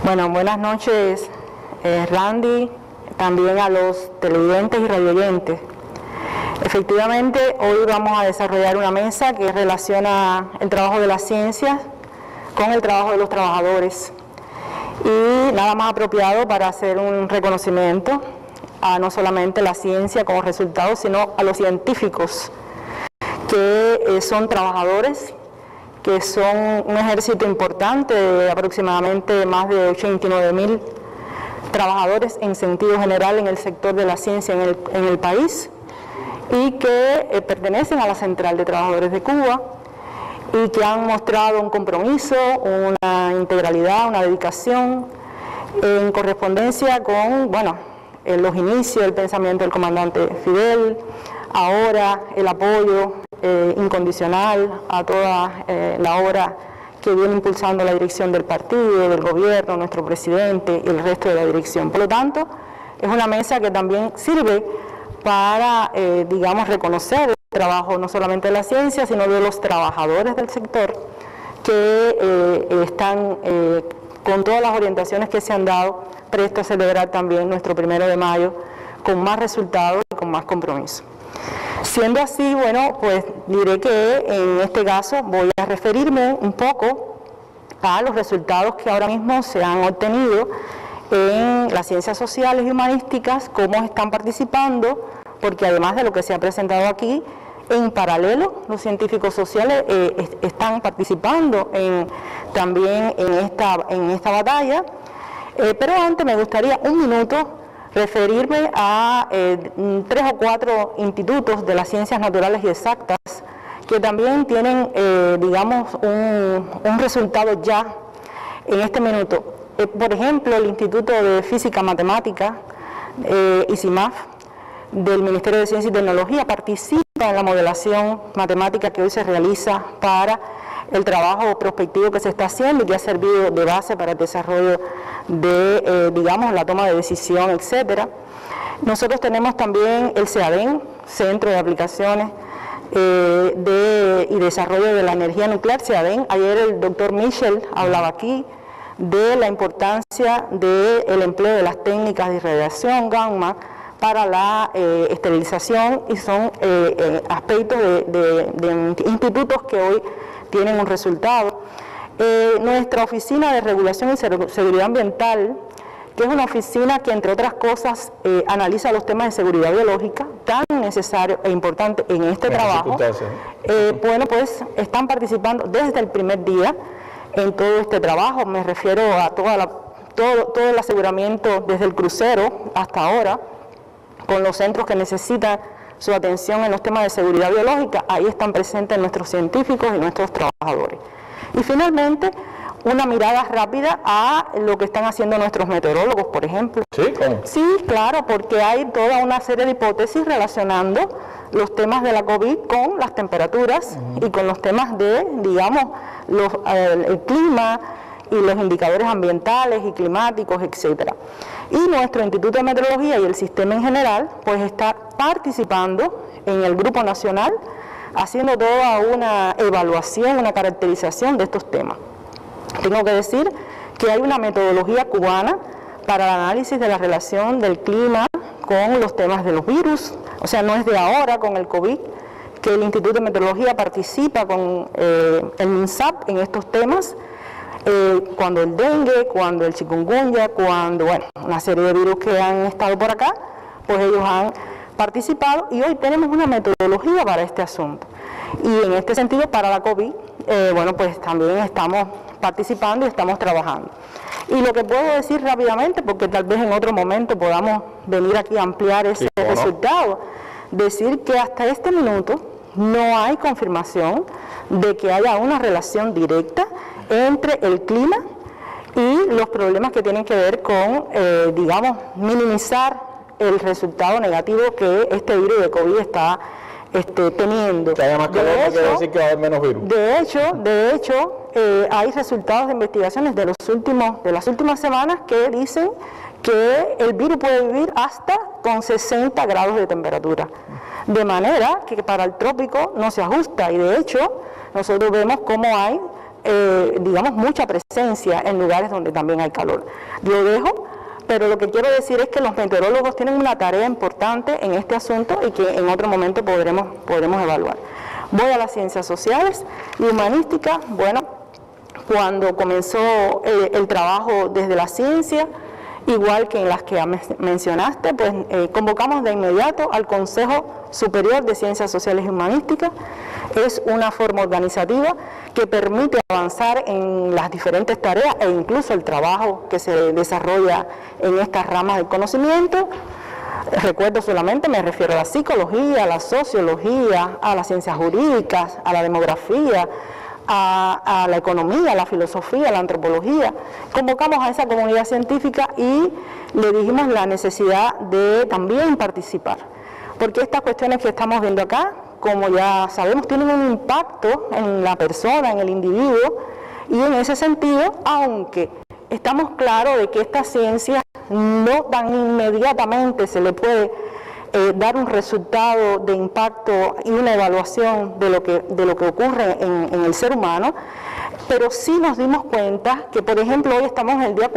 Bueno, buenas noches, Randy, también a los televidentes y radioyentes. Efectivamente, hoy vamos a desarrollar una mesa que relaciona el trabajo de las ciencias con el trabajo de los trabajadores. Y nada más apropiado para hacer un reconocimiento a no solamente la ciencia como resultado, sino a los científicos que son trabajadores, que son un ejército importante de aproximadamente más de 89.000 trabajadores en sentido general en el sector de la ciencia en el país, y que pertenecen a la Central de Trabajadores de Cuba y que han mostrado un compromiso, una integralidad, una dedicación en correspondencia con, los inicios del pensamiento del comandante Fidel, ahora el apoyo incondicional a toda la obra que viene impulsando la dirección del partido, del gobierno, nuestro presidente y el resto de la dirección. Por lo tanto, es una mesa que también sirve para, reconocer el trabajo no solamente de la ciencia, sino de los trabajadores del sector que están con todas las orientaciones que se han dado, presto a celebrar también nuestro 1 de mayo con más resultados y con más compromiso. Siendo así, pues diré que en este caso voy a referirme un poco a los resultados que ahora mismo se han obtenido en las ciencias sociales y humanísticas, cómo están participando, porque además de lo que se ha presentado aquí, en paralelo los científicos sociales están participando también en esta batalla. Pero antes me gustaría un minuto referirme a 3 o 4 institutos de las ciencias naturales y exactas que también tienen, un resultado ya en este minuto. Por ejemplo, el Instituto de Física Matemática, ICIMAF, del Ministerio de Ciencia y Tecnología, participa en la modelación matemática que hoy se realiza para el trabajo prospectivo que se está haciendo y que ha servido de base para el desarrollo de, la toma de decisión, etcétera. Nosotros tenemos también el CEADEN, Centro de Aplicaciones y Desarrollo de la Energía Nuclear, CEADEN. Ayer el doctor Michel hablaba aquí de la importancia del empleo de las técnicas de irradiación gamma para la esterilización, y son aspectos de institutos que hoy tienen un resultado. Nuestra Oficina de Regulación y Seguridad Ambiental, que es una oficina que, entre otras cosas, analiza los temas de seguridad biológica, tan necesario e importante en este trabajo, pues están participando desde el primer día en todo este trabajo. Me refiero a todo el aseguramiento desde el crucero hasta ahora, con los centros que necesitan su atención en los temas de seguridad biológica. Ahí están presentes nuestros científicos y nuestros trabajadores. Y finalmente, una mirada rápida a lo que están haciendo nuestros meteorólogos, por ejemplo. ¿Sí? ¿Cómo? Sí, claro, porque hay toda una serie de hipótesis relacionando los temas de la COVID con las temperaturas y con los temas de, el clima y los indicadores ambientales y climáticos, etcétera. Y nuestro Instituto de Meteorología y el sistema en general, pues está participando en el Grupo Nacional, haciendo toda una evaluación, una caracterización de estos temas. Tengo que decir que hay una metodología cubana para el análisis de la relación del clima con los temas de los virus. O sea, no es de ahora con el COVID que el Instituto de Meteorología participa con el MINSAP en estos temas. Cuando el dengue, cuando el chikungunya, cuando, una serie de virus que han estado por acá, pues ellos han participado, y hoy tenemos una metodología para este asunto. Y en este sentido, para la COVID, pues también estamos participando y estamos trabajando. Y lo que puedo decir rápidamente, porque tal vez en otro momento podamos venir aquí a ampliar ese resultado, decir que hasta este minuto no hay confirmación de que haya una relación directa entre el clima y los problemas que tienen que ver con, minimizar el resultado negativo que este virus de COVID está teniendo. Que haya más calor, no quiere decir que va a haber menos virus. De hecho, hay resultados de investigaciones de las últimas semanas que dicen que el virus puede vivir hasta con 60 grados de temperatura. De manera que para el trópico no se ajusta, y de hecho nosotros vemos cómo hay digamos, mucha presencia en lugares donde también hay calor. Lo dejo, pero lo que quiero decir es que los meteorólogos tienen una tarea importante en este asunto y que en otro momento podremos evaluar. Voy a las ciencias sociales y humanísticas. Bueno, cuando comenzó el trabajo desde la ciencia, igual que en las que mencionaste, pues convocamos de inmediato al Consejo Superior de Ciencias Sociales y Humanísticas. Es una forma organizativa que permite avanzar en las diferentes tareas e incluso el trabajo que se desarrolla en estas ramas del conocimiento. Recuerdo solamente, me refiero a la psicología, a la sociología, a las ciencias jurídicas, a la demografía, a la economía, a la filosofía, a la antropología. Convocamos a esa comunidad científica y le dijimos la necesidad de también participar, porque estas cuestiones que estamos viendo acá, como ya sabemos, tienen un impacto en la persona, en el individuo, y en ese sentido, aunque estamos claros de que estas ciencias no tan inmediatamente se le puede dar un resultado de impacto y una evaluación de lo que ocurre en el ser humano, pero sí nos dimos cuenta que, por ejemplo, hoy estamos en el día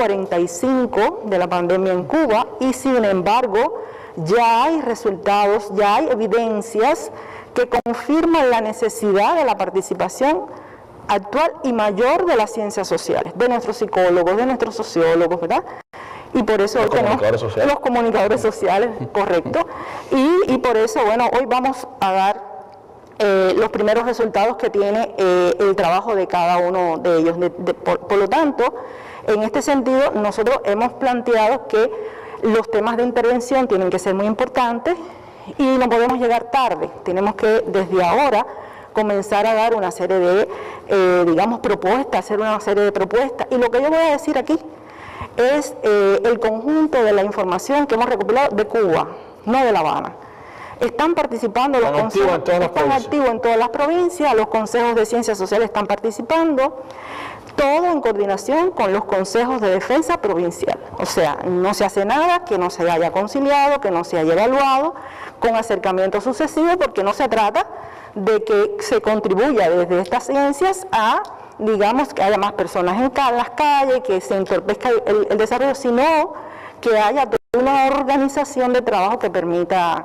45 de la pandemia en Cuba y, sin embargo, ya hay resultados, ya hay evidencias que confirman la necesidad de la participación actual y mayor de las ciencias sociales, de nuestros psicólogos, de nuestros sociólogos, ¿verdad? Y por eso hoy tenemos los comunicadores sociales, correcto, y por eso, bueno, hoy vamos a dar los primeros resultados que tiene el trabajo de cada uno de ellos. Por lo tanto, en este sentido, nosotros hemos planteado que los temas de intervención tienen que ser muy importantes y no podemos llegar tarde, tenemos que desde ahora comenzar a dar una serie de, digamos, propuestas, hacer una serie de propuestas, y lo que yo voy a decir aquí es el conjunto de la información que hemos recopilado de Cuba, no de La Habana. Están participando los consejos, están activos en todas las provincias, los consejos de ciencias sociales están participando, todo en coordinación con los consejos de defensa provincial. O sea, no se hace nada que no se haya conciliado, que no se haya evaluado, con acercamiento sucesivo, porque no se trata de que se contribuya desde estas ciencias a, digamos, que haya más personas en las calles, que se entorpezca el desarrollo, sino que haya una organización de trabajo que permita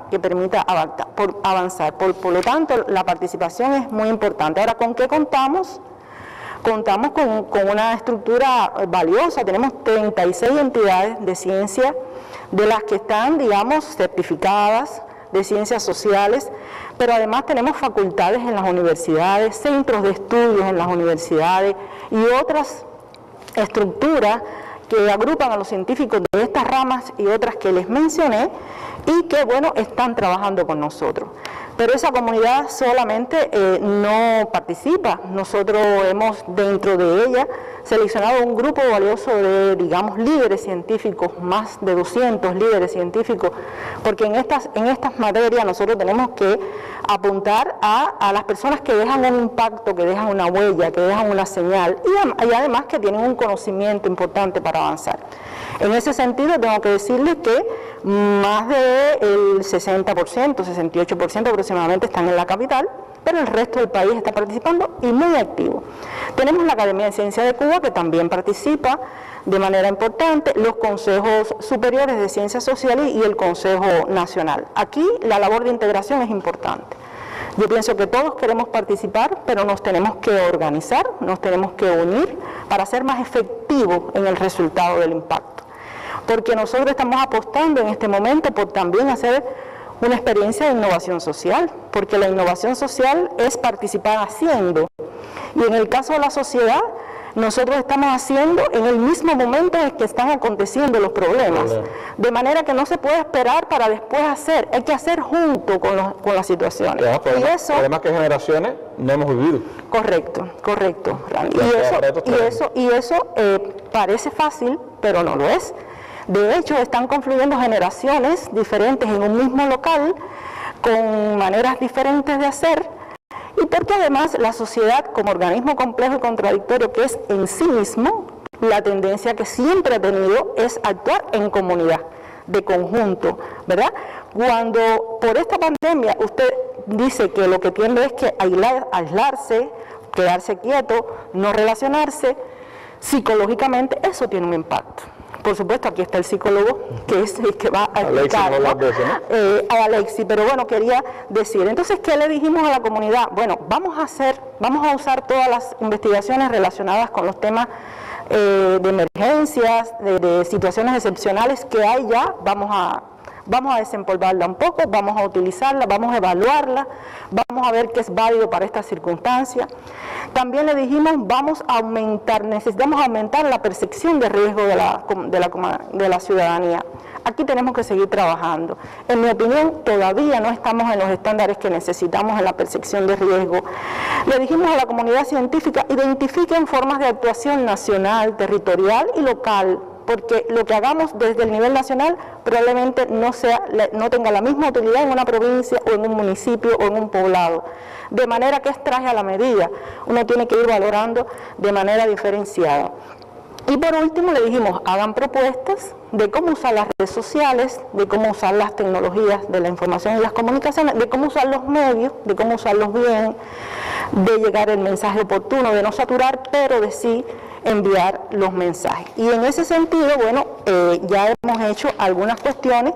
avanzar. Por lo tanto, la participación es muy importante. Ahora, ¿con qué contamos? Contamos con una estructura valiosa. Tenemos 36 entidades de ciencia, de las que están, digamos, certificadas de ciencias sociales, pero además tenemos facultades en las universidades, centros de estudios en las universidades y otras estructuras que agrupan a los científicos de estas ramas y otras que les mencioné y que, bueno, están trabajando con nosotros. Pero esa comunidad solamente no participa. Nosotros hemos dentro de ella seleccionado un grupo valioso de, digamos, líderes científicos, más de 200 líderes científicos, porque en estas materias nosotros tenemos que apuntar a las personas que dejan un impacto, que dejan una huella, que dejan una señal y además que tienen un conocimiento importante para avanzar. En ese sentido tengo que decirles que más del 60%, 68% aproximadamente están en la capital, pero el resto del país está participando y muy activo. Tenemos la Academia de Ciencias de Cuba, que también participa de manera importante, los consejos superiores de Ciencias Sociales y el Consejo Nacional. Aquí la labor de integración es importante. Yo pienso que todos queremos participar, pero nos tenemos que organizar, nos tenemos que unir para ser más efectivos en el resultado del impacto. Porque nosotros estamos apostando en este momento por también hacer una experiencia de innovación social, porque la innovación social es participar haciendo. Y en el caso de la sociedad, nosotros estamos haciendo en el mismo momento en el que están aconteciendo los problemas. De manera que no se puede esperar para después hacer, hay que hacer junto con las situaciones. Y eso, además que generaciones no hemos vivido. Correcto, Randy. Y eso parece fácil, pero no lo es. De hecho, están confluyendo generaciones diferentes en un mismo local, con maneras diferentes de hacer, y porque además la sociedad, como organismo complejo y contradictorio que es en sí mismo, la tendencia que siempre ha tenido es actuar en comunidad, de conjunto, ¿verdad? Cuando por esta pandemia usted dice que lo que tiende es que aislarse, quedarse quieto, no relacionarse, psicológicamente eso tiene un impacto. Por supuesto, aquí está el psicólogo, que es el que va a explicar, a Alexis, pero bueno, quería decir, entonces, ¿qué le dijimos a la comunidad? Bueno, vamos a usar todas las investigaciones relacionadas con los temas de emergencias, de situaciones excepcionales que hay ya, vamos a desempolvarla un poco, vamos a utilizarla, vamos a evaluarla, vamos a ver qué es válido para esta circunstancia. También le dijimos, necesitamos aumentar la percepción de riesgo de la ciudadanía. Aquí tenemos que seguir trabajando. En mi opinión, todavía no estamos en los estándares que necesitamos en la percepción de riesgo. Le dijimos a la comunidad científica, identifiquen formas de actuación nacional, territorial y local, porque lo que hagamos desde el nivel nacional probablemente no tenga la misma utilidad en una provincia o en un municipio o en un poblado. De manera que es traje a la medida. Uno tiene que ir valorando de manera diferenciada. Y por último le dijimos, hagan propuestas de cómo usar las redes sociales, de cómo usar las tecnologías de la información y las comunicaciones, de cómo usar los medios, de cómo usarlos bien, de llegar el mensaje oportuno, de no saturar, pero de sí enviar los mensajes. Y en ese sentido, bueno, ya hemos hecho algunas cuestiones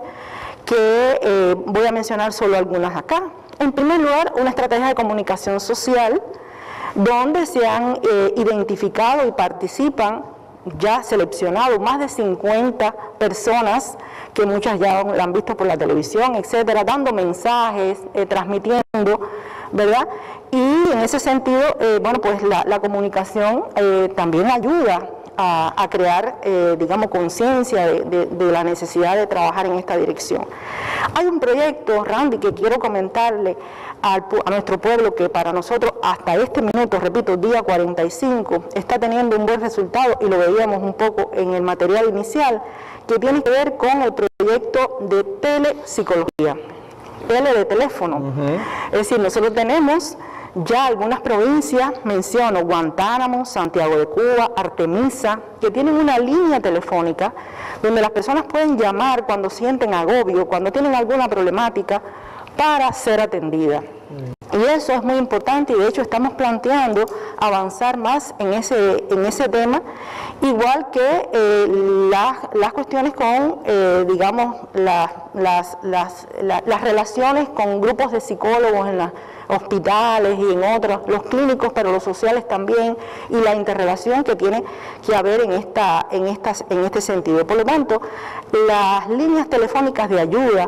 que voy a mencionar solo algunas acá. En primer lugar, una estrategia de comunicación social donde se han identificado y participan ya seleccionado más de 50 personas, que muchas ya la han visto por la televisión, etcétera, dando mensajes, transmitiendo, ¿verdad? Y en ese sentido, bueno, pues la comunicación también ayuda a crear, digamos, conciencia de la necesidad de trabajar en esta dirección. Hay un proyecto, Randy, que quiero comentarle a nuestro pueblo, que para nosotros hasta este minuto, repito, día 45, está teniendo un buen resultado, y lo veíamos un poco en el material inicial, que tiene que ver con el proyecto de telepsicología, tele de teléfono. Es decir, nosotros tenemos ya algunas provincias, menciono Guantánamo, Santiago de Cuba, Artemisa, que tienen una línea telefónica donde las personas pueden llamar cuando sienten agobio, cuando tienen alguna problemática, para ser atendida. Y eso es muy importante, y de hecho estamos planteando avanzar más en ese tema, igual que las cuestiones con, digamos, las relaciones con grupos de psicólogos en los hospitales y en otros, los clínicos, pero los sociales también, y la interrelación que tiene que haber en este sentido. Por lo tanto, las líneas telefónicas de ayuda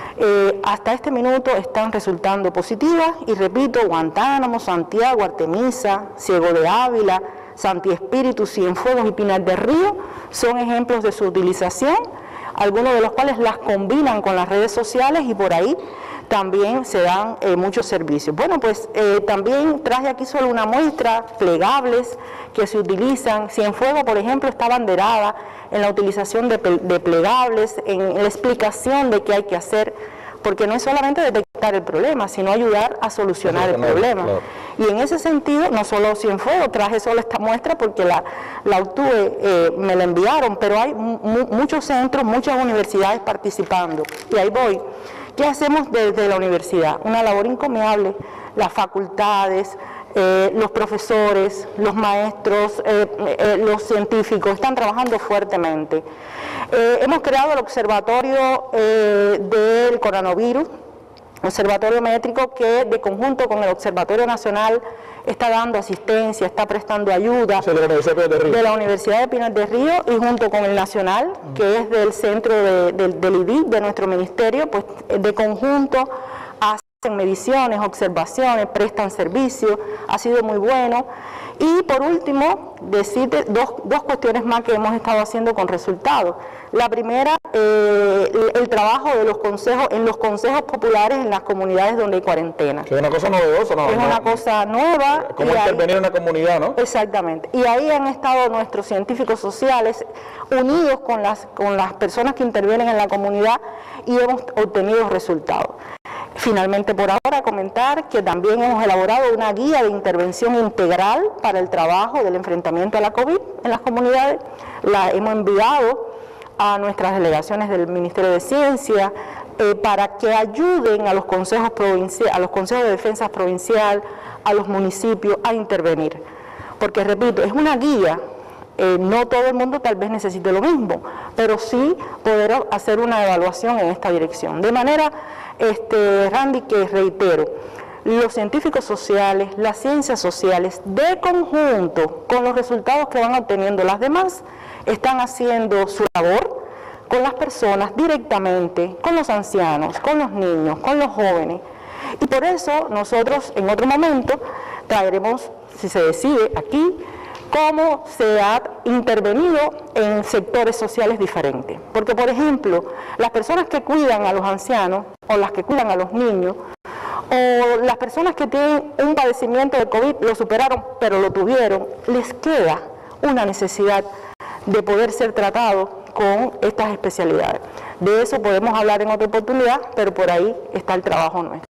hasta este minuto están resultando positivas, y repito, Guantánamo, Santiago, Artemisa, Ciego de Ávila, Santi Espíritu, Cienfuegos y Pinar del Río son ejemplos de su utilización, algunos de los cuales las combinan con las redes sociales, y por ahí también se dan muchos servicios. Bueno, pues también traje aquí solo una muestra, plegables que se utilizan. Cienfuegos, por ejemplo, está abanderada en la utilización de plegables, en la explicación de qué hay que hacer, porque no es solamente detectar el problema, sino ayudar a solucionar el problema. Claro. Y en ese sentido, no solo Cienfuegos, traje solo esta muestra porque la obtuve, me la enviaron, pero hay muchos centros, muchas universidades participando. Y ahí voy. ¿Qué hacemos desde la universidad? Una labor encomiable, las facultades, los profesores, los maestros, los científicos están trabajando fuertemente. Hemos creado el observatorio del coronavirus, observatorio métrico, que de conjunto con el Observatorio Nacional está dando asistencia, está prestando ayuda, de la Universidad de Pinar del Río, y junto con el Nacional, que es del centro del IDIC, de nuestro ministerio, pues de conjunto hacen mediciones, observaciones, prestan servicio, ha sido muy bueno. Y por último, decirte dos cuestiones más que hemos estado haciendo con resultados. La primera, el trabajo de los consejos, en los consejos populares en las comunidades donde hay cuarentena. Que es una cosa novedosa, ¿no? Es una cosa nueva. Cómo intervenir en una comunidad, ¿no? Exactamente. Y ahí han estado nuestros científicos sociales unidos con las personas que intervienen en la comunidad, y hemos obtenido resultados. Finalmente, por ahora, comentar que también hemos elaborado una guía de intervención integral para el trabajo del enfrentamiento a la COVID en las comunidades. La hemos enviado a nuestras delegaciones del Ministerio de Ciencia, para que ayuden a los consejos provinciales, a los consejos de defensa provincial, a los municipios a intervenir. Porque, repito, es una guía, no todo el mundo tal vez necesite lo mismo, pero sí poder hacer una evaluación en esta dirección. De manera, Randy, que reitero, los científicos sociales, las ciencias sociales, de conjunto con los resultados que van obteniendo las demás, están haciendo su labor con las personas directamente, con los ancianos, con los niños, con los jóvenes. Y por eso nosotros en otro momento traeremos, si se decide aquí, cómo se ha intervenido en sectores sociales diferentes. Porque, por ejemplo, las personas que cuidan a los ancianos o las que cuidan a los niños, o las personas que tienen un padecimiento de COVID, lo superaron, pero lo tuvieron, les queda una necesidad de poder ser tratados con estas especialidades. De eso podemos hablar en otra oportunidad, pero por ahí está el trabajo nuestro.